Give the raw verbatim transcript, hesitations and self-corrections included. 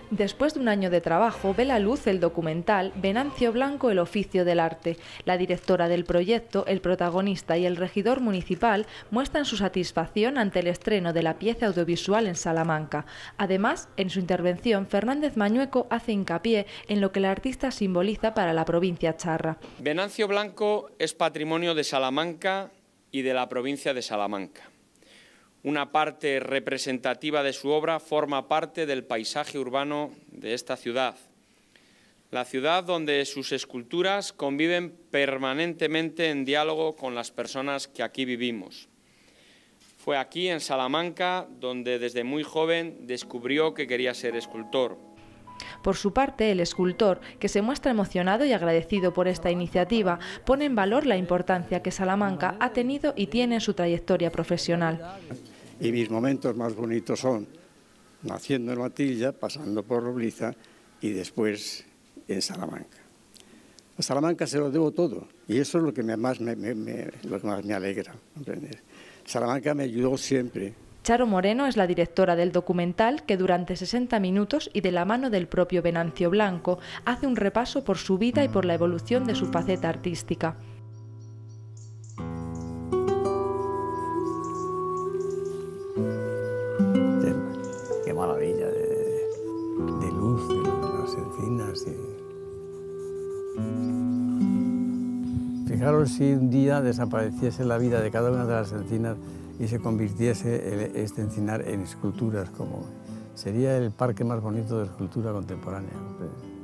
Después de un año de trabajo, ve la luz el documental Venancio Blanco, el oficio del arte. La directora del proyecto, el protagonista y el regidor municipal muestran su satisfacción ante el estreno de la pieza audiovisual en Salamanca. Además, en su intervención, Fernández Mañueco hace hincapié en lo que el artista simboliza para la provincia charra. Venancio Blanco es patrimonio de Salamanca y de la provincia de Salamanca. Una parte representativa de su obra forma parte del paisaje urbano de esta ciudad. La ciudad donde sus esculturas conviven permanentemente en diálogo con las personas que aquí vivimos. Fue aquí, en Salamanca, donde desde muy joven descubrió que quería ser escultor. Por su parte, el escultor, que se muestra emocionado y agradecido por esta iniciativa, pone en valor la importancia que Salamanca ha tenido y tiene en su trayectoria profesional. Y mis momentos más bonitos son naciendo en Matilla, pasando por Obliza y después en Salamanca. A Salamanca se lo debo todo y eso es lo que más me, me, me, lo que más me alegra comprender. Salamanca me ayudó siempre. Charo Moreno es la directora del documental que durante sesenta minutos y de la mano del propio Venancio Blanco hace un repaso por su vida y por la evolución de su faceta artística. Qué maravilla de, de luz, de las encinas. Y... Fijaros si un día desapareciese la vida de cada una de las encinas y se convirtiese este encinar en esculturas, como sería el parque más bonito de escultura contemporánea.